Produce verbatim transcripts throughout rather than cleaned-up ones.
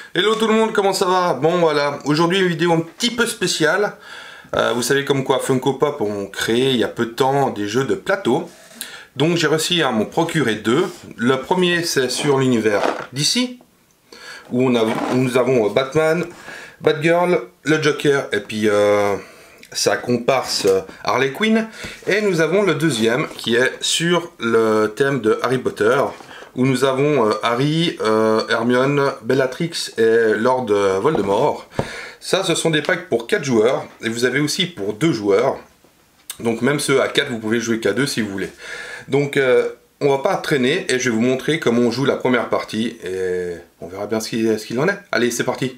Hello tout le monde, comment ça va? Bon voilà, aujourd'hui une vidéo un petit peu spéciale. Euh, vous savez comme quoi Funko Pop ont créé il y a peu de temps des jeux de plateau. Donc j'ai réussi à m'en procurer deux. Le premier c'est sur l'univers D C, où, on a, où nous avons Batman, Batgirl, le Joker et puis euh, sa comparse Harley Quinn. Et nous avons le deuxième qui est sur le thème de Harry Potter, où nous avons euh, Harry, euh, Hermione, Bellatrix et Lord Voldemort. Ça, ce sont des packs pour quatre joueurs, et vous avez aussi pour deux joueurs. Donc même ceux à quatre, vous pouvez jouer qu'à deux si vous voulez. Donc euh, on va pas traîner, et je vais vous montrer comment on joue la première partie, et on verra bien ce qu'il ce qu'il en est. Allez, c'est parti!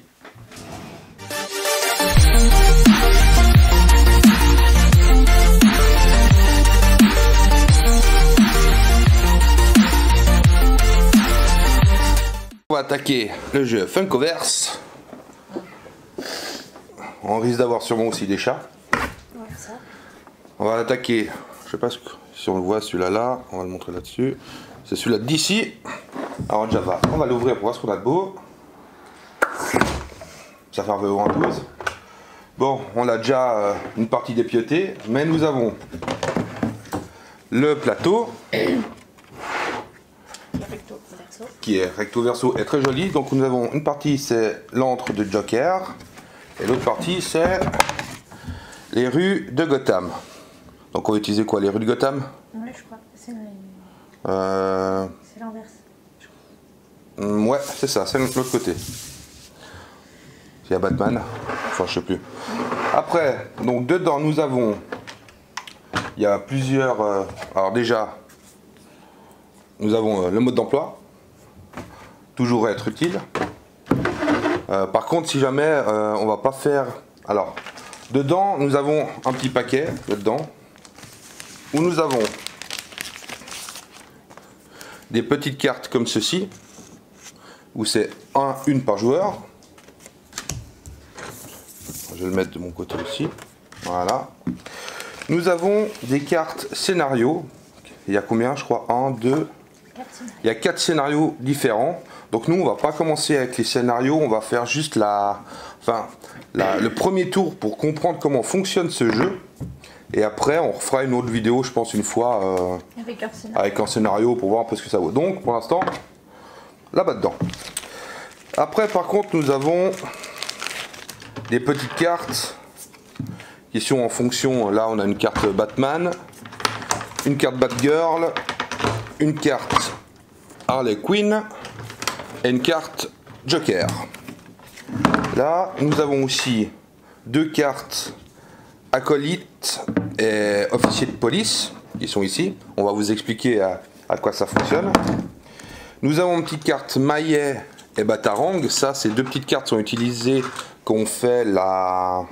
On va attaquer le jeu Funkoverse. On risque d'avoir sûrement aussi des chats. Ouais, ça. On va attaquer, je sais pas si on le voit celui-là là, on va le montrer là-dessus. C'est celui-là d'ici. Alors Java, on va l'ouvrir pour voir ce qu'on a de beau. Ça fait un vingt douze. Bon, on a déjà euh, une partie dépiotée, mais nous avons le plateau. Qui est recto verso et très joli. Donc nous avons une partie c'est l'antre de Joker et l'autre partie c'est les rues de Gotham. Donc on va utiliser quoi, les rues de Gotham? Ouais, je crois. C'est euh... l'inverse. Ouais, c'est ça, c'est l'autre côté. Il y a Batman, enfin je sais plus. Après, donc dedans nous avons, il y a plusieurs. Euh... Alors déjà, nous avons euh, le mode d'emploi. Toujours être utile. Euh, par contre, si jamais euh, on va pas faire. Alors, dedans, nous avons un petit paquet dedans où nous avons des petites cartes comme ceci, où c'est un, une par joueur. Je vais le mettre de mon côté aussi. Voilà. Nous avons des cartes scénario. Il y a combien? Je crois un, deux. Il y a quatre scénarios différents. Donc nous on va pas commencer avec les scénarios, on va faire juste la, enfin, la, le premier tour pour comprendre comment fonctionne ce jeu. Et après on refera une autre vidéo, je pense une fois euh, avec, un scénario. avec un scénario pour voir un peu ce que ça vaut. Donc pour l'instant, là-bas dedans. Après par contre nous avons des petites cartes qui sont en fonction. Là on a une carte Batman, une carte Batgirl, une carte Harley Quinn et une carte Joker. Là, nous avons aussi deux cartes acolytes et officiers de police qui sont ici. On va vous expliquer à, à quoi ça fonctionne. Nous avons une petite carte Maillet et Batarang. Ça, ces deux petites cartes sont utilisées quand on fait la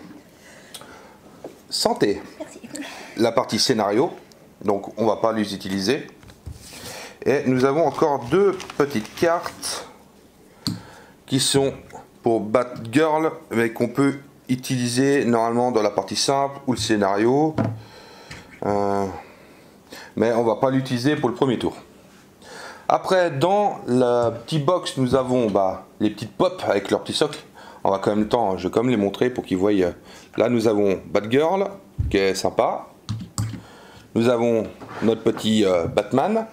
santé. Merci. La partie scénario. Donc, on va pas les utiliser. Et nous avons encore deux petites cartes qui sont pour Batgirl, mais qu'on peut utiliser normalement dans la partie simple ou le scénario. Euh, mais on va pas l'utiliser pour le premier tour. Après, dans la petite box, nous avons bah, les petites pop avec leur petit socle. On va quand même le temps, je vais quand même les montrer pour qu'ils voient. Là, nous avons Batgirl, qui est sympa. Nous avons notre petit euh, Batman.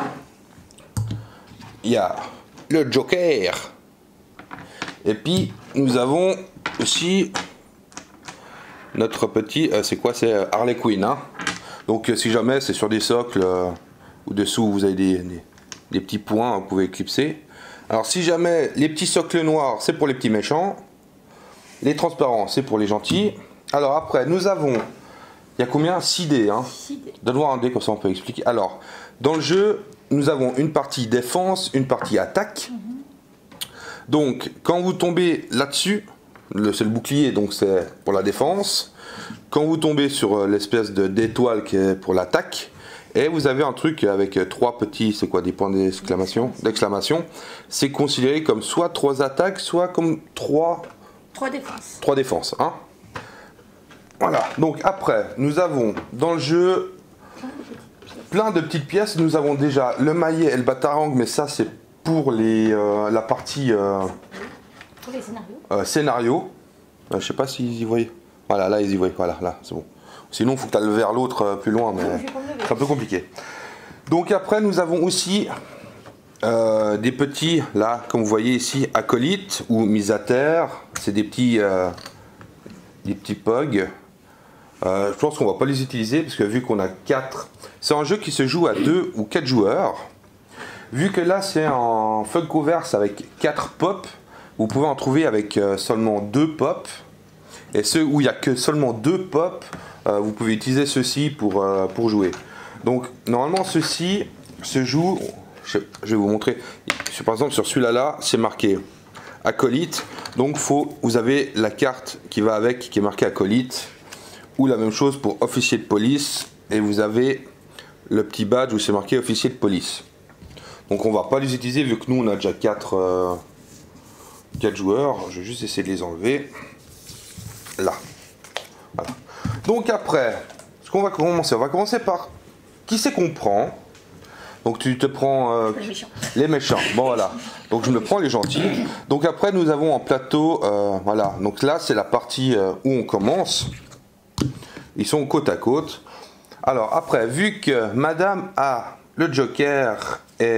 Il y a le Joker. Et puis nous avons aussi notre petit, euh, c'est quoi, c'est Harley Quinn. Hein. Donc euh, si jamais c'est sur des socles euh, ou dessous vous avez des, des, des petits points, vous pouvez éclipser. Alors si jamais les petits socles noirs c'est pour les petits méchants, les transparents c'est pour les gentils. Alors après nous avons, il y a combien? six dés. Hein. Donne-moi un dé comme ça on peut expliquer. Alors dans le jeu nous avons une partie défense, une partie attaque. Mm-hmm. Donc, quand vous tombez là-dessus, c'est le bouclier, donc c'est pour la défense. Quand vous tombez sur l'espèce d'étoile qui est pour l'attaque, et vous avez un truc avec trois petits, c'est quoi, des points d'exclamation, d'exclamation, c'est considéré comme soit trois attaques, soit comme trois... Trois défenses. Trois défenses, hein. Voilà, donc après, nous avons dans le jeu plein de petites pièces. Nous avons déjà le maillet et le batarang, mais ça c'est pour les, euh, la partie euh, Pour les scénarios. Euh, scénario. Euh, je sais pas s'ils y voient. Voilà, là ils y voient. Voilà, là, c'est bon. Sinon, il faut que tu ailles vers l'autre euh, plus loin, mais c'est un peu compliqué. Donc après, nous avons aussi euh, des petits, là, comme vous voyez ici, acolytes ou mis à terre. C'est des petits, euh, des petits pogs. Euh, je pense qu'on va pas les utiliser parce que vu qu'on a quatre, c'est un jeu qui se joue à deux ou quatre joueurs. Vu que là c'est en Funkoverse avec quatre pops, vous pouvez en trouver avec euh, seulement deux pops. Et ceux où il n'y a que seulement deux pops, euh, vous pouvez utiliser ceux-ci pour, euh, pour jouer. Donc normalement ceux-ci se jouent, je, je vais vous montrer, par exemple sur celui-là là, c'est marqué acolyte. Donc faut, vous avez la carte qui va avec qui est marquée acolyte. Ou la même chose pour officier de police, et vous avez le petit badge où c'est marqué officier de police. Donc on va pas les utiliser vu que nous on a déjà quatre euh, joueurs. Je vais juste essayer de les enlever. Là. Voilà. Donc après, ce qu'on va commencer, on va commencer par qui c'est qu'on prend. Donc tu te prends euh, Les méchants. les méchants. Bon voilà. Donc je me prends les gentils. Donc après nous avons en plateau, euh, voilà. Donc là c'est la partie euh, où on commence. Ils sont côte à côte. Alors après, vu que Madame a le Joker et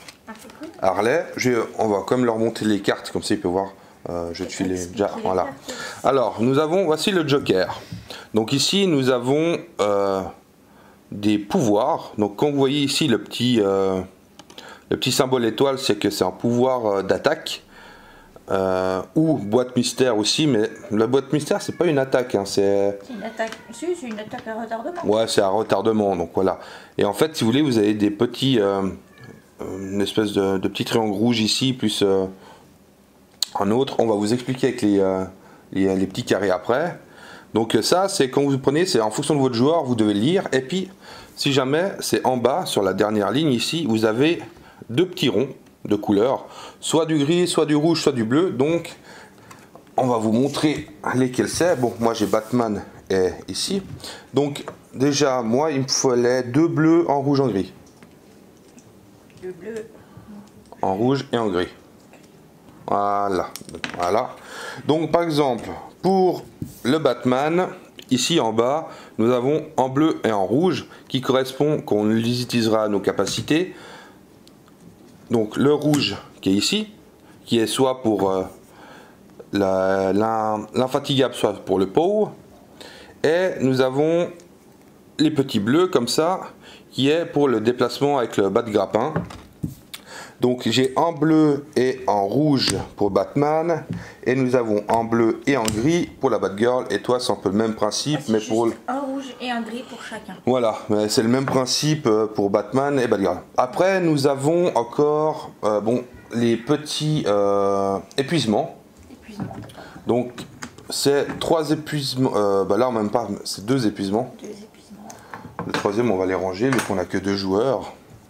Harley, je, on va comme leur monter les cartes, comme ça ils peuvent voir. Euh, je suis les déjà. Voilà. Alors nous avons, voici le Joker. Donc ici nous avons euh, des pouvoirs. Donc quand vous voyez ici le petit, euh, le petit symbole étoile, c'est que c'est un pouvoir euh, d'attaque. Euh, ou boîte mystère aussi, mais la boîte mystère c'est pas une attaque, hein, c'est une attaque. Si, c'est une attaque à retardement. Ouais, c'est à retardement, donc voilà. Et en fait, si vous voulez, vous avez des petits, euh, une espèce de, de petit triangle rouge ici, plus euh, un autre. On va vous expliquer avec les, euh, les, les petits carrés après. Donc ça, c'est quand vous prenez, c'est en fonction de votre joueur, vous devez lire. Et puis, si jamais, c'est en bas, sur la dernière ligne ici, vous avez deux petits ronds de couleur, soit du gris, soit du rouge, soit du bleu. Donc on va vous montrer lesquels c'est. Bon, moi j'ai Batman et ici. Donc déjà moi il me fallait deux bleus en rouge, en gris. Deux bleus En rouge et en gris. Voilà, voilà. Donc par exemple pour le Batman, ici en bas nous avons en bleu et en rouge qui correspond, qu'on les utilisera à nos capacités. Donc le rouge qui est ici, qui est soit pour euh, l'infatigable, soit pour le pauvre. Et nous avons les petits bleus comme ça, qui est pour le déplacement avec le bas de grappin. Donc j'ai en bleu et en rouge pour Batman, et nous avons en bleu et en gris pour la Batgirl. Et toi c'est un peu le même principe, ah, mais pour un rouge et un gris pour chacun. Voilà, c'est le même principe pour Batman et Batgirl. Après nous avons encore euh, bon, les petits euh, épuisements. Épuisement. Donc c'est trois épuisements, euh, bah là même pas, c'est deux épuisements. Deux épuisements. Le troisième on va les ranger vu qu'on a que deux joueurs.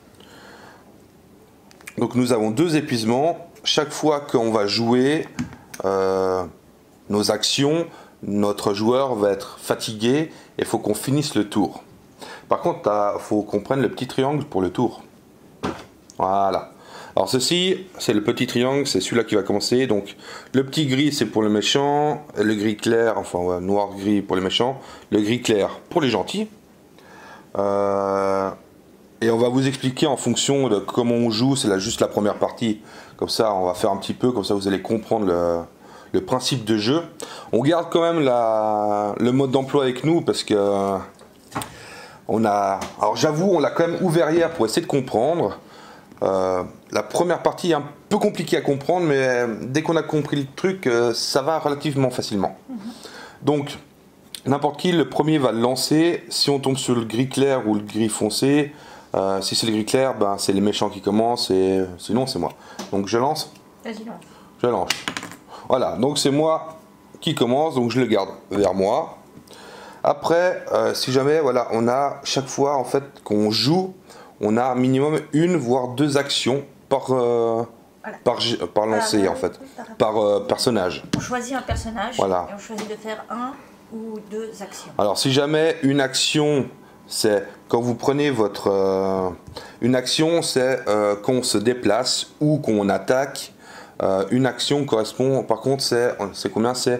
Donc nous avons deux épuisements. Chaque fois qu'on va jouer euh, nos actions, notre joueur va être fatigué et il faut qu'on finisse le tour. Par contre, il faut qu'on prenne le petit triangle pour le tour. Voilà. Alors ceci, c'est le petit triangle, c'est celui-là qui va commencer. Donc le petit gris, c'est pour le méchant. Le gris clair, enfin ouais, noir-gris pour les méchants. Le gris clair pour les gentils. Euh, et on va vous expliquer en fonction de comment on joue. C'est là juste la première partie. Comme ça, on va faire un petit peu, comme ça vous allez comprendre le... le principe de jeu. On garde quand même la, le mode d'emploi avec nous parce que on a, alors j'avoue, on l'a quand même ouvert hier pour essayer de comprendre. Euh, la première partie est un peu compliquée à comprendre, mais dès qu'on a compris le truc, euh, ça va relativement facilement. Mm-hmm. Donc n'importe qui, le premier va le lancer. Si on tombe sur le gris clair ou le gris foncé, euh, si c'est le gris clair, ben, c'est les méchants qui commencent, et sinon c'est moi. Donc je lance. Vas-y, lance. Je lance. Voilà, donc c'est moi qui commence, donc je le garde vers moi. Après, euh, si jamais, voilà, on a chaque fois en fait qu'on joue, on a minimum une voire deux actions par euh, voilà. par, par lancer voilà, en fait, par euh, personnage. On choisit un personnage, voilà. Et on choisit de faire un ou deux actions. Alors si jamais une action, c'est quand vous prenez votre euh, une action, c'est euh, qu'on se déplace ou qu'on attaque. Euh, une action correspond, par contre, c'est combien? C'est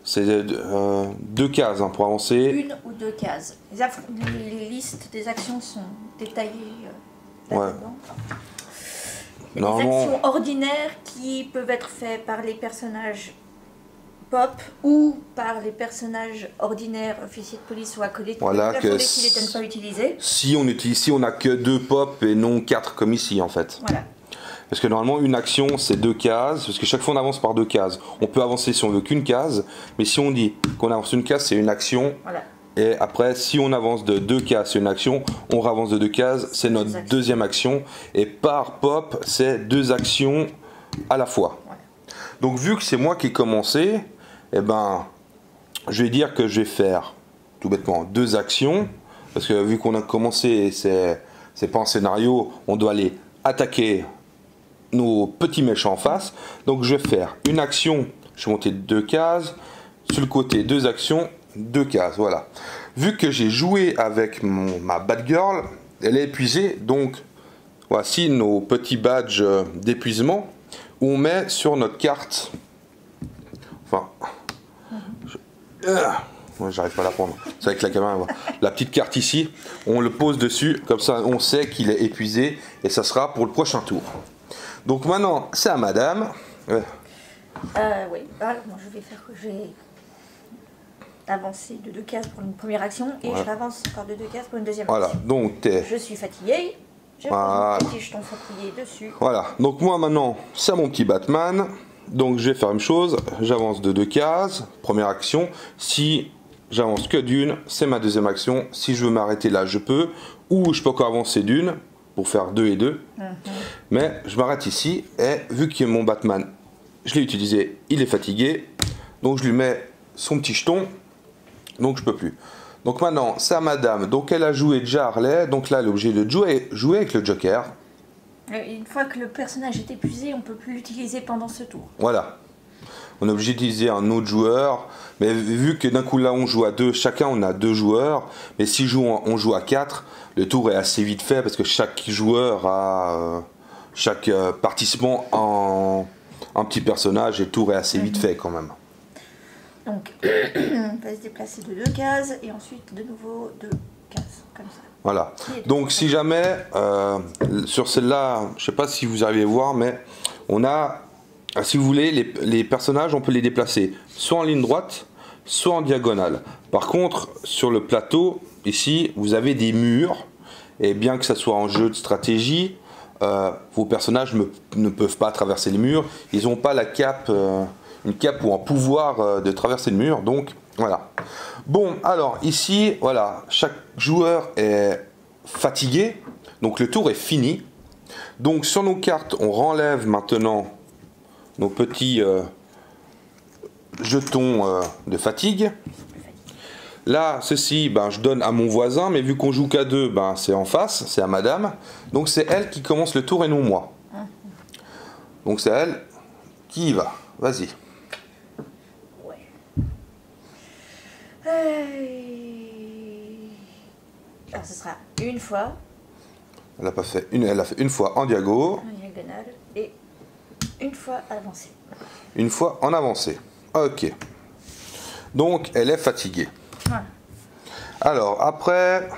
euh, deux cases hein, pour avancer. Une ou deux cases. Les, les listes des actions sont détaillées euh, ouais. là-dedans. Il y a des actions ordinaires qui peuvent être faites par les personnages pop ou par les personnages ordinaires, officiers de police ou acolytes. Voilà, que si, pas utilisés. si on utilise, si on n'a que deux pop et non quatre comme ici en fait. Voilà. Parce que normalement une action c'est deux cases, parce que chaque fois on avance par deux cases. On peut avancer si on veut qu'une case, mais si on dit qu'on avance une case c'est une action. Voilà. Et après si on avance de deux cases c'est une action, on avance de deux cases, c'est notre deuxième action. Et par pop c'est deux actions à la fois. Voilà. Donc vu que c'est moi qui ai commencé, eh ben je vais dire que je vais faire tout bêtement deux actions. Parce que vu qu'on a commencé, c'est c'est pas un scénario, on doit aller attaquer nos petits méchants en face. Donc je vais faire une action, je vais monter deux cases, sur le côté deux actions, deux cases, voilà. Vu que j'ai joué avec mon, ma Batgirl, elle est épuisée, donc voici nos petits badges d'épuisement où on met sur notre carte, enfin, je, euh, moi j'arrive pas à la prendre, c'est avec la caméra, la petite carte ici, on le pose dessus, comme ça on sait qu'il est épuisé et ça sera pour le prochain tour. Donc maintenant, c'est à madame. Ouais. Euh, oui, alors, moi, je vais faire que j'ai avancé de deux cases pour une première action et ouais. je avance encore de deux cases pour une deuxième voilà. action. Donc t'es... Je suis fatiguée, je voilà. pose mon petit jeton fatigué dessus. Voilà, donc moi maintenant, c'est mon petit Batman. Donc je vais faire une chose, j'avance de deux cases, première action. Si j'avance que d'une, c'est ma deuxième action. Si je veux m'arrêter là, je peux. Ou je peux encore avancer d'une. Pour faire deux et deux, mmh. mais je m'arrête ici et vu que mon Batman, je l'ai utilisé, il est fatigué, donc je lui mets son petit jeton, donc je peux plus. Donc maintenant c'est à madame, donc elle a joué déjà Harley, donc là elle est obligée de jouer, jouer avec le Joker. Une fois que le personnage est épuisé, on peut plus l'utiliser pendant ce tour. Voilà, on est obligé d'utiliser un autre joueur, mais vu que d'un coup là on joue à deux, chacun on a deux joueurs, mais si on joue à quatre, le tour est assez vite fait parce que chaque joueur a, euh, chaque euh, participant a un petit personnage et le tour est assez vite fait quand même. Donc on va se déplacer de deux cases et ensuite de nouveau deux cases, comme ça. Voilà, donc si jamais, euh, sur celle-là, je ne sais pas si vous arrivez à voir, mais on a, si vous voulez, les, les personnages, on peut les déplacer soit en ligne droite, soit en diagonale. Par contre, sur le plateau, ici, vous avez des murs, et bien que ça soit en jeu de stratégie, euh, vos personnages me, ne peuvent pas traverser les murs, ils n'ont pas la cape, euh, une cape ou un pouvoir euh, de traverser le mur, donc voilà. Bon, alors ici, voilà, chaque joueur est fatigué, donc le tour est fini. Donc sur nos cartes, on renlève maintenant nos petits euh, jetons euh, de fatigue. Là, ceci, ben, je donne à mon voisin, mais vu qu'on joue qu'à deux, ben, c'est en face, c'est à madame. Donc c'est elle qui commence le tour et non moi. Donc c'est elle qui y va. Vas-y. Ouais. Euh... Alors ce sera une fois. Elle a pas fait une, elle a fait une fois en diago. En diagonale et une fois avancée. Une fois en avancée. Ok. Donc elle est fatiguée. Voilà. Alors après,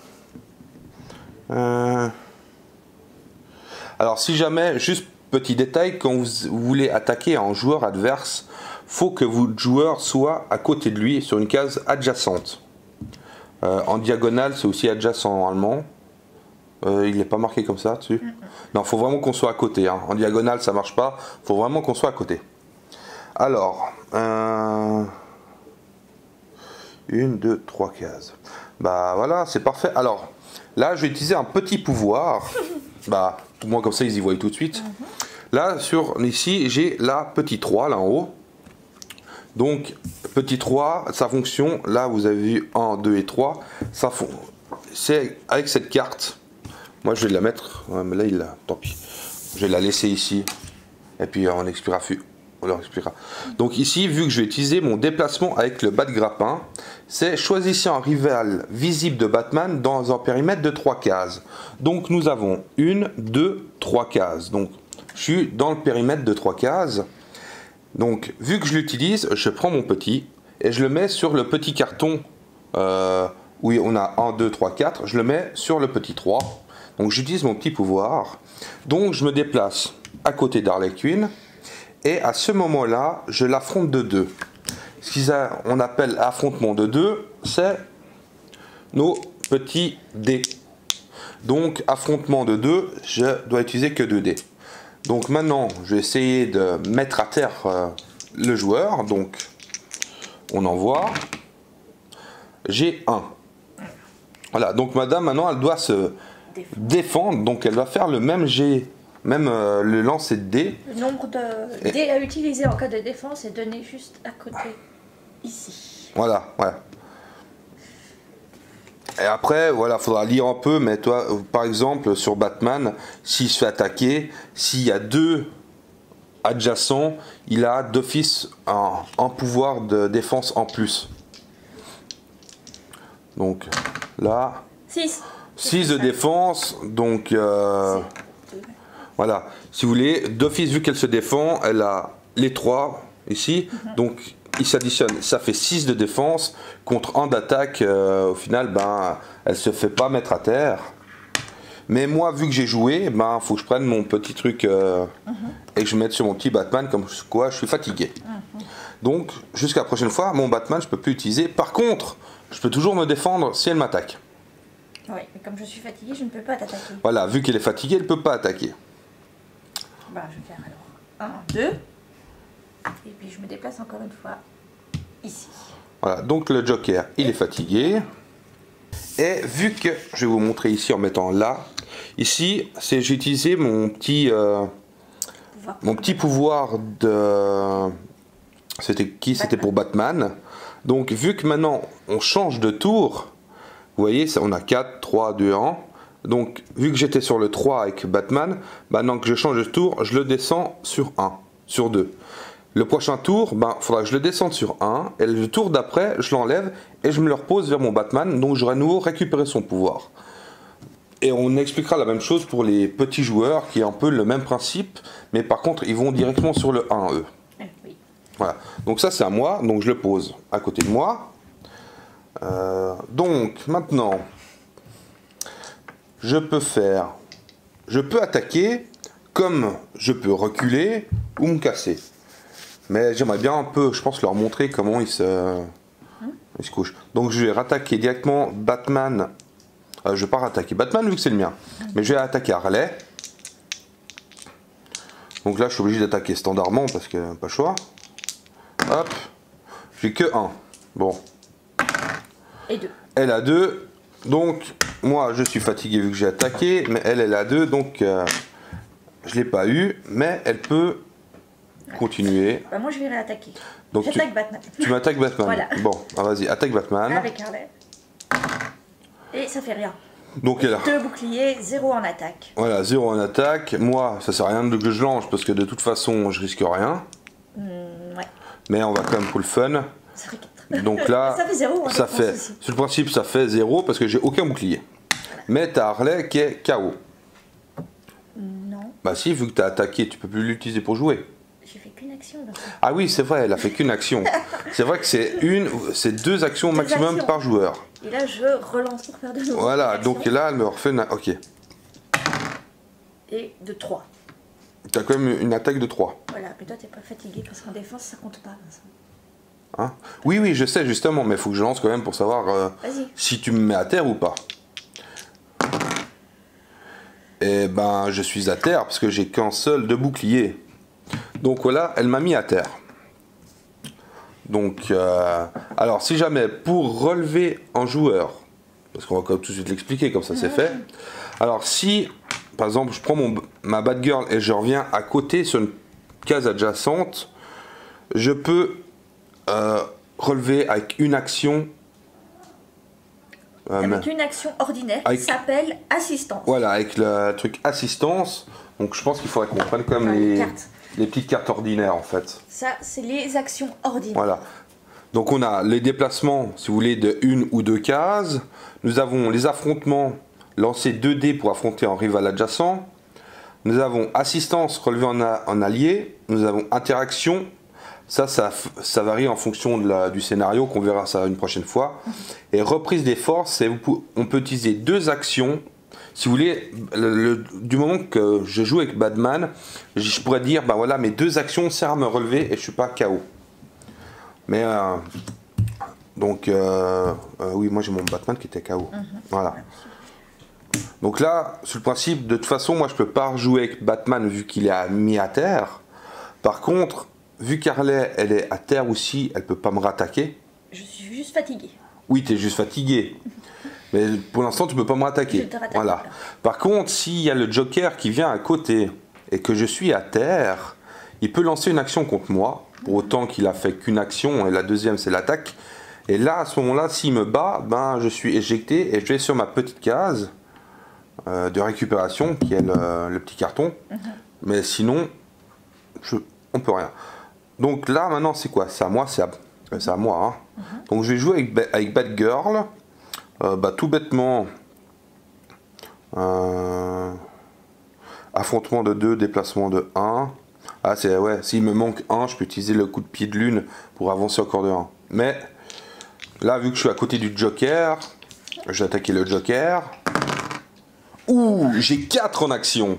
euh, alors si jamais, juste petit détail, quand vous voulez attaquer un joueur adverse, faut que votre joueur soit à côté de lui sur une case adjacente. Euh, en diagonale, c'est aussi adjacent normalement. Euh, il n'est pas marqué comme ça dessus. Mm-hmm. Non, faut vraiment qu'on soit à côté. Hein. En diagonale, ça marche pas. Faut vraiment qu'on soit à côté. Alors. Euh... Une, deux, trois cases. Bah voilà, c'est parfait. Alors, là, je vais utiliser un petit pouvoir. Bah, tout moins comme ça, ils y voient tout de suite. Mm-hmm. Là, sur ici, j'ai la petite trois, là en haut. Donc, petit trois, sa fonction, là, vous avez vu un, deux et trois. Ça font... C'est avec cette carte. Moi, je vais la mettre... Ouais, mais là, il l'a... Tant pis. Je vais la laisser ici. Et puis, on expliquera... On leur expliquera. Donc ici, vu que je vais utiliser mon déplacement avec le bat de grappin, c'est choisissez un rival visible de Batman dans un périmètre de trois cases. Donc nous avons une, deux, trois cases. Donc je suis dans le périmètre de trois cases. Donc, vu que je l'utilise, je prends mon petit et je le mets sur le petit carton euh, où on a un, deux, trois, quatre. Je le mets sur le petit trois. Donc, j'utilise mon petit pouvoir. Donc, je me déplace à côté d'Harley Quinn. Et à ce moment-là, je l'affronte de deux. Ce qu'on appelle affrontement de deux, c'est nos petits dés. Donc, affrontement de deux, je dois utiliser que deux dés. Donc maintenant, je vais essayer de mettre à terre euh, le joueur. Donc, on envoie. J'ai un. Voilà, donc madame, maintenant, elle doit se défendre. Donc, elle va faire le même jet, même euh, le lancer de dés. Le nombre de dés à utiliser en cas de défense est donné juste à côté, ici. Voilà, ouais. Et après, voilà, faudra lire un peu, mais toi, par exemple, sur Batman, s'il se fait attaquer, s'il y a deux adjacents, il a d'office un, un pouvoir de défense en plus. Donc là, six. six de défense, donc euh, voilà. Si vous voulez, d'office, vu qu'elle se défend, elle a les trois ici, mm-hmm. donc il s'additionne, ça fait six de défense contre un d'attaque. Euh, au final, ben, elle se fait pas mettre à terre. Mais moi, vu que j'ai joué, ben, faut que je prenne mon petit truc euh, uh-huh. et que je mette sur mon petit Batman, comme quoi je suis fatigué. Uh-huh. Donc, jusqu'à la prochaine fois, mon Batman, je peux plus l'utiliser. Par contre, je peux toujours me défendre si elle m'attaque. Oui, mais comme je suis fatigué, je ne peux pas t'attaquer. Voilà, vu qu'elle est fatiguée, elle ne peut pas attaquer. Ben, je vais faire alors un, deux. Et puis je me déplace encore une fois ici. Voilà, donc le Joker, il est fatigué. Et vu que, je vais vous montrer ici en mettant là, ici, c'est j'ai utilisé mon petit, euh, pouvoir. mon petit pouvoir de, c'était qui? C'était pour Batman. Donc vu que maintenant on change de tour, vous voyez, on a quatre, trois, deux, un. Donc vu que j'étais sur le trois avec Batman, maintenant que je change de tour, je le descends sur un, sur deux. Le prochain tour, ben, faudra que je le descende sur un, et le tour d'après, je l'enlève et je me le repose vers mon Batman, donc j'aurai à nouveau récupéré son pouvoir. Et on expliquera la même chose pour les petits joueurs, qui est un peu le même principe, mais par contre, ils vont directement sur le un, eux. Oui. Voilà, donc ça c'est à moi, donc je le pose à côté de moi. Euh, donc, maintenant, je peux faire, je peux attaquer, comme je peux reculer ou me casser. Mais j'aimerais bien un peu, je pense, leur montrer comment ils se, hum. ils se couchent. Donc je vais rattaquer directement Batman. Euh, je ne vais pas rattaquer Batman vu que c'est le mien. Hum. Mais je vais attaquer Harley. Donc là, je suis obligé d'attaquer standardement parce que pas le choix. Hop. J'ai que un. Bon. Et deux. Elle a deux. Donc, moi, je suis fatigué vu que j'ai attaqué. Mais elle, elle a deux. Donc, euh, je ne l'ai pas eu. Mais elle peut... continuer. Bah moi je vais réattaquer. Donc j'attaque tu, Batman. Tu m'attaques Batman. Voilà. Bon, ah, vas-y, attaque Batman. Avec Harley. Et ça fait rien. Donc elle a deux boucliers, zéro en attaque. Voilà, zéro en attaque. Moi, ça sert à rien que je lance parce que de toute façon, je risque rien. Mmh, ouais. Mais on va quand même pour le fun. Ça fait quatre. Donc là, ça fait zéro. Ça fait, sur le principe, ça fait zéro parce que j'ai aucun bouclier. Voilà. Mais t'as Harley qui est K O. Non. Bah si, vu que t'as attaqué, tu peux plus l'utiliser pour jouer. J'ai fait qu'une action. Donc. Ah oui, c'est vrai, elle a fait qu'une action. C'est vrai que c'est une, c'est deux actions deux maximum actions. par joueur. Et là, je relance pour faire de nouveau. Voilà, donc là, elle me refait une... Ok. Et de trois. Tu as quand même une attaque de trois. Voilà, mais toi, t'es pas fatigué parce qu'en défense, ça compte pas. Hein? Oui, oui, je sais justement, mais il faut que je lance quand même pour savoir euh, si tu me mets à terre ou pas. Et ben, je suis à terre parce que j'ai qu'un seul de bouclier. Donc voilà, elle m'a mis à terre. Donc, euh, alors si jamais pour relever un joueur, parce qu'on va tout de suite l'expliquer comme ça c'est fait. Alors si, par exemple, je prends mon, ma Batgirl et je reviens à côté sur une case adjacente, je peux euh, relever avec une action. Euh, avec une action ordinaire avec, qui s'appelle assistance. Voilà, avec le truc assistance. Donc je pense qu'il faudrait qu'on prenne comme enfin, les... cartes. Les petites cartes ordinaires en fait. Ça, c'est les actions ordinaires. Voilà. Donc on a les déplacements, si vous voulez, de une ou deux cases. Nous avons les affrontements, lancer deux dés pour affronter un rival adjacent. Nous avons assistance relevée en, a, en allié. Nous avons interaction. Ça, ça, ça varie en fonction de la, du scénario, qu'on verra ça une prochaine fois. Et reprise des forces, on peut utiliser deux actions. Si vous voulez, le, le, du moment que je joue avec Batman, je pourrais dire, bah voilà, mes deux actions servent à me relever et je ne suis pas K O. Mais, euh, donc, euh, euh, oui, moi j'ai mon Batman qui était K O. Mm-hmm. Voilà. Donc là, sur le principe, de toute façon, moi je ne peux pas jouer avec Batman vu qu'il est mis à terre. Par contre, vu qu'Harley, elle est à terre aussi, elle ne peut pas me rattaquer. Je suis juste fatiguée. Oui, tu es juste fatigué. Mais pour l'instant, tu ne peux pas me rattaquer. Voilà. Par contre, s'il y a le Joker qui vient à côté et que je suis à terre, il peut lancer une action contre moi, pour autant qu'il a fait qu'une action, et la deuxième, c'est l'attaque. Et là, à ce moment-là, s'il me bat, ben, je suis éjecté et je vais sur ma petite case euh, de récupération, qui est le, le petit carton. Mm-hmm. Mais sinon, je, on peut rien. Donc là, maintenant, c'est quoi? C'est à moi, c'est à, c'est à moi. Hein. Mm-hmm. Donc je vais jouer avec, avec Batgirl. Euh, bah, tout bêtement, euh, affrontement de deux, déplacement de un. Ah, c'est ouais, s'il me manque un, je peux utiliser le coup de pied de lune pour avancer encore de un. Mais là, vu que je suis à côté du Joker, je vais attaquer le Joker. Ouh, j'ai quatre en action.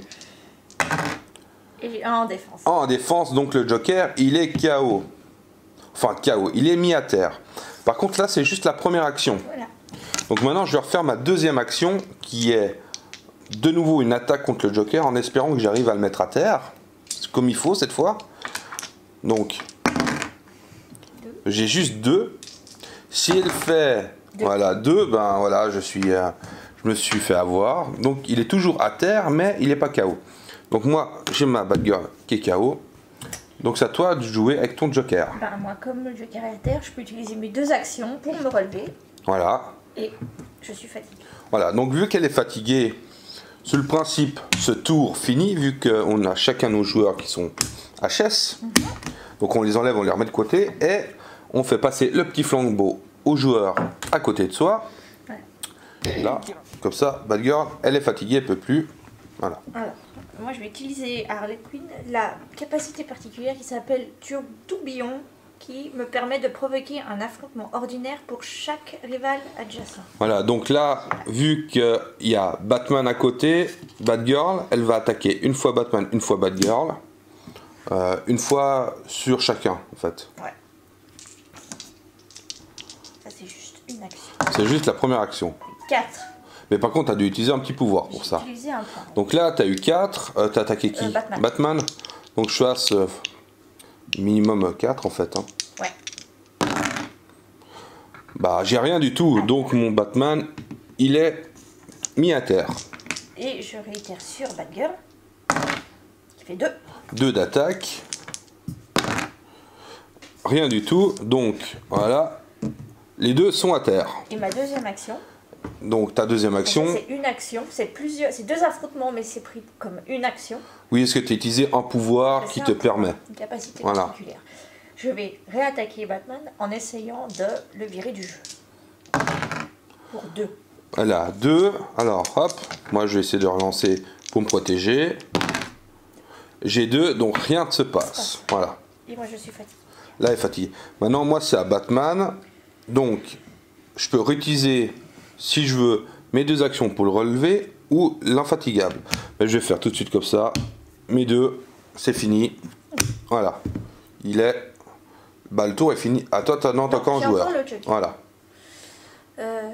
Et un en défense. un en défense, donc le Joker, il est K O. Enfin, K O, il est mis à terre. Par contre, là, c'est juste la première action. Voilà. Donc maintenant, je vais refaire ma deuxième action qui est de nouveau une attaque contre le Joker en espérant que j'arrive à le mettre à terre. Comme il faut cette fois. Donc, j'ai juste deux. Si elle fait deux. Voilà, deux, ben voilà, je, suis, euh, je me suis fait avoir. Donc il est toujours à terre, mais il n'est pas K O. Donc moi, j'ai ma Batgirl qui est K O. Donc c'est à toi de jouer avec ton Joker. Ben, moi, comme le Joker est à terre, je peux utiliser mes deux actions pour me relever. Voilà. Et je suis fatiguée. Voilà, donc vu qu'elle est fatiguée, sur le principe, ce tour fini, vu qu'on a chacun nos joueurs qui sont H S. Mm-hmm. Donc on les enlève, on les remet de côté, et on fait passer le petit flambeau au joueur à côté de soi. Ouais. Et là, comme ça, Batgirl, elle est fatiguée, elle ne peut plus. Voilà. Alors, moi je vais utiliser Harley Quinn, la capacité particulière qui s'appelle Tourbillon, qui me permet de provoquer un affrontement ordinaire pour chaque rival adjacent. Voilà, donc là, vu qu'il y a Batman à côté, Batgirl, elle va attaquer une fois Batman, une fois Batgirl, euh, une fois sur chacun, en fait. Ouais. Ça, c'est juste une action. C'est juste la première action. quatre. Mais par contre, tu as dû utiliser un petit pouvoir pour ça. Utilisé un point. Donc là, tu as eu quatre, euh, tu as attaqué qui? euh, Batman. Batman. Donc je fasse euh, minimum quatre en fait. Hein. Ouais. Bah, j'ai rien du tout, donc mon Batman, il est mis à terre. Et je réitère sur Batgirl, qui fait deux. deux d'attaque. Rien du tout, donc voilà, les deux sont à terre. Et ma deuxième action. Donc ta deuxième action. C'est une action, c'est plusieurs, c'est deux affrontements, mais c'est pris comme une action. Oui, est-ce que tu as utilisé un pouvoir qui te permet? Une capacité voilà. particulière. Je vais réattaquer Batman en essayant de le virer du jeu. Pour deux. Voilà, deux. Alors, hop, moi je vais essayer de relancer pour me protéger. J'ai deux, donc rien ne se passe. Voilà. Et moi je suis fatiguée. Là, elle est fatiguée. Maintenant, moi c'est à Batman. Donc, je peux réutiliser, si je veux, mes deux actions pour le relever ou l'infatigable. Mais je vais faire tout de suite comme ça. Mes deux, c'est fini. Voilà. Il est... Bah, le tour est fini. Ah, toi, t'as non, t'as encore un joueur. Voilà. Euh...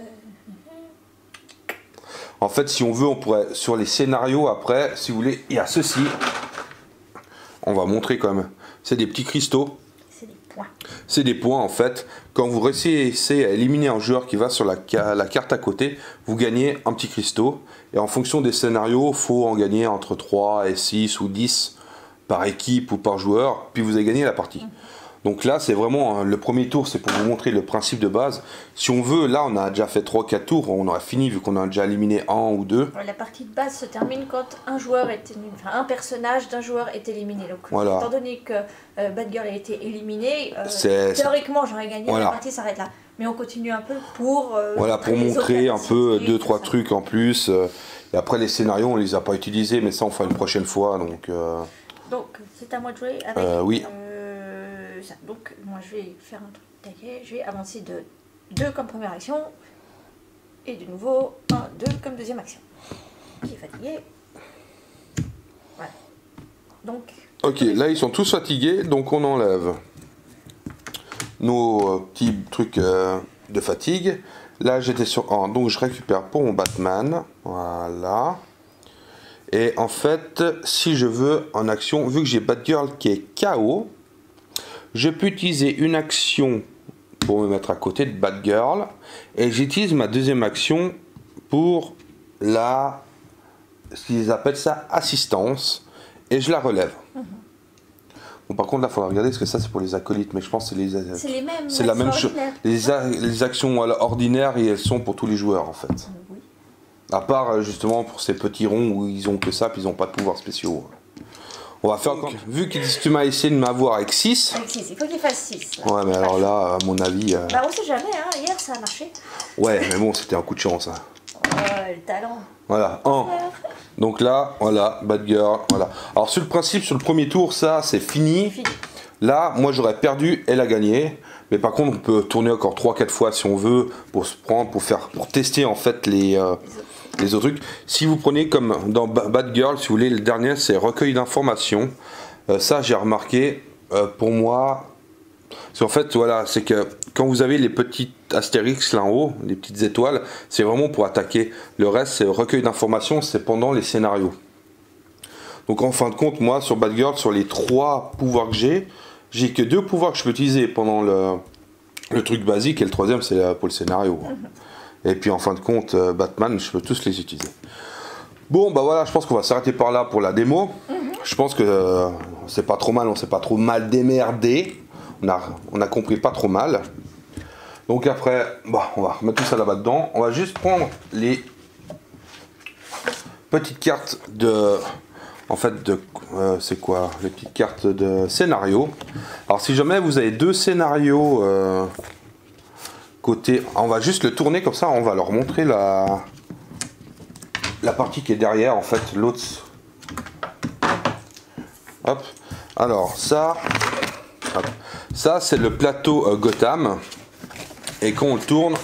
En fait, si on veut, on pourrait... Sur les scénarios, après, si vous voulez, il y a ceci. On va montrer quand même. C'est des petits cristaux. C'est des points. C'est des points, en fait. Quand vous réussissez à éliminer un joueur qui va sur la, ca la carte à côté, vous gagnez un petit cristaux. Et en fonction des scénarios, il faut en gagner entre trois et six ou dix par équipe ou par joueur. Puis vous avez gagné la partie. Mmh. Donc là, c'est vraiment, hein, le premier tour, c'est pour vous montrer le principe de base. Si on veut, là, on a déjà fait trois quatre tours, on aura fini vu qu'on a déjà éliminé un ou deux. La partie de base se termine quand un joueur est éliminé, enfin, un personnage d'un joueur est éliminé. Donc, voilà. Étant donné que euh, Batgirl a été éliminée, euh, théoriquement, j'aurais gagné, voilà. La partie s'arrête là. Mais on continue un peu pour... Euh, voilà, pour montrer un peu deux, trois trucs en plus. Euh, Et après les scénarios, on les a pas utilisés, mais ça on fera une prochaine fois. Donc, euh... donc c'est à moi de jouer avec. Euh, oui. Euh, ça. Donc moi je vais faire un truc taquet. Je vais avancer de deux comme première action et de nouveau un, deux comme deuxième action. Qui est fatigué. Voilà. Donc. Ok, là ils sont tous fatigués, donc on enlève nos euh, petits trucs euh, de fatigue. Là j'étais sur un, donc je récupère pour mon Batman, voilà. Et en fait, si je veux en action, vu que j'ai Batgirl qui est K O, je peux utiliser une action pour me mettre à côté de Batgirl, et j'utilise ma deuxième action pour la, ce qu'ils appellent ça, assistance, et je la relève. Mm-hmm. Bon, par contre, là, il faudra regarder, parce que ça, c'est pour les acolytes, mais je pense que c'est les... C'est les mêmes. C'est la même chose. Les, les actions ordinaires, et elles sont pour tous les joueurs, en fait. Oui. À part, justement, pour ces petits ronds où ils ont que ça, puis ils n'ont pas de pouvoirs spéciaux. On va faire... Donc, vu que tu m'as essayé de m'avoir avec six... Avec six, il faut qu'il fasse six. Ouais, mais alors là, à mon avis... Euh... Bah, on sait jamais, hein. Hier, ça a marché. Ouais, mais bon, c'était un coup de chance, hein. Ouais, le talent. Voilà, un. Donc là, voilà, Batgirl, voilà. Alors sur le principe, sur le premier tour, ça c'est fini. fini. Là, moi j'aurais perdu, elle a gagné. Mais par contre, on peut tourner encore trois quatre fois si on veut pour se prendre, pour faire, pour tester en fait les, euh, les autres trucs. Si vous prenez comme dans Batgirl, si vous voulez, le dernier c'est recueil d'informations. Euh, ça, j'ai remarqué, euh, pour moi, c'est en fait, voilà, c'est que quand vous avez les petites astérix là en haut, les petites étoiles, c'est vraiment pour attaquer. Le reste, c'est recueil d'informations, c'est pendant les scénarios. Donc en fin de compte, moi, sur Batgirl, sur les trois pouvoirs que j'ai, j'ai que deux pouvoirs que je peux utiliser pendant le, le truc basique, et le troisième, c'est pour le scénario. Mm-hmm. Et puis en fin de compte, Batman, je peux tous les utiliser. Bon, bah voilà, je pense qu'on va s'arrêter par là pour la démo. Mm-hmm. Je pense que euh, c'est pas trop mal, on s'est pas trop mal démerdé. On a, on a compris pas trop mal. Donc après, bah, on va remettre tout ça là-bas dedans. On va juste prendre les petites cartes de... En fait, de euh, c'est quoi? Les petites cartes de scénario. Alors si jamais vous avez deux scénarios euh, côté... On va juste le tourner comme ça, on va leur montrer la, la partie qui est derrière, en fait, l'autre... Hop. Alors ça... Hop. Ça, c'est le plateau euh, Gotham. Et quand on le tourne,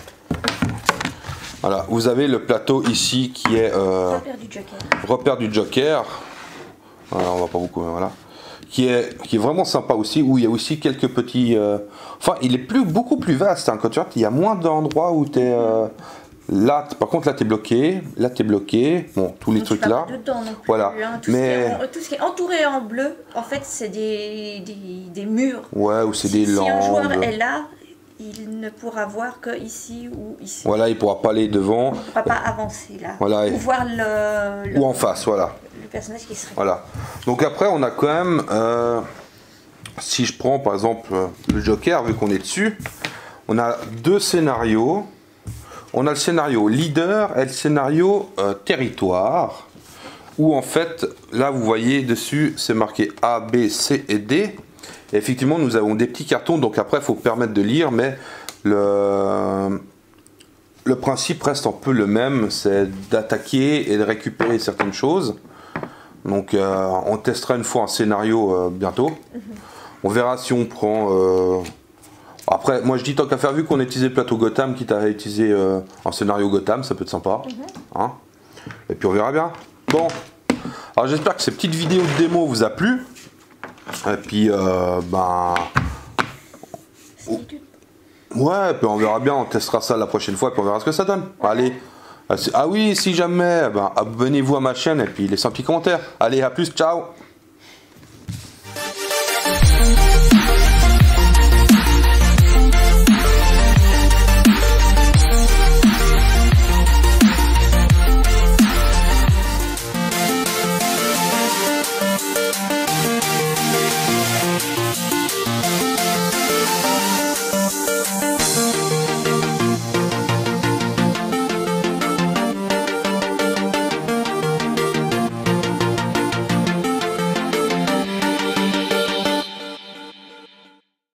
voilà, vous avez le plateau ici qui est euh, repère du Joker. Repère du Joker. Voilà, on va pas beaucoup, voilà. Qui est, qui est vraiment sympa aussi, où il y a aussi quelques petits... Euh, enfin, il est plus, beaucoup plus vaste, hein, quand tu vois, il y a moins d'endroits où tu es... Euh, là, par contre, là, tu es bloqué. Là, tu es bloqué. Bon, tous les donc, trucs là. Dedans, non plus, voilà. Hein, tout, mais... ce qui est, tout ce qui est entouré en bleu, en fait, c'est des, des, des murs. Ouais, ou c'est si, des lampes. Si un joueur est là, il ne pourra voir que ici ou ici. Voilà, il ne pourra pas aller devant. Il ne pourra pas avancer là. Voilà. Ou voir le, le... Ou en face, voilà. Le personnage qui serait. Voilà. Donc après, on a quand même... Euh, si je prends, par exemple, le Joker, vu qu'on est dessus, on a deux scénarios. On a le scénario leader et le scénario euh, territoire. Où en fait, là, vous voyez dessus, c'est marqué A, B, C et D. Et effectivement, nous avons des petits cartons, donc après, il faut permettre de lire, mais le, le principe reste un peu le même, c'est d'attaquer et de récupérer certaines choses. Donc, euh, on testera une fois un scénario euh, bientôt. Mm-hmm. On verra si on prend... Euh... Après, moi, je dis tant qu'à faire, vu qu'on a utilisé le plateau Gotham, quitte à utiliser euh, un scénario Gotham, ça peut être sympa. Mm-hmm. Hein, et puis, on verra bien. Bon, alors j'espère que ces petites vidéos de démo vous a plu. Et puis, euh, ben... Ouais, puis on verra bien, on testera ça la prochaine fois, et puis on verra ce que ça donne. Allez, ah oui, si jamais, ben, abonnez-vous à ma chaîne, et puis laissez un petit commentaire. Allez, à plus, ciao!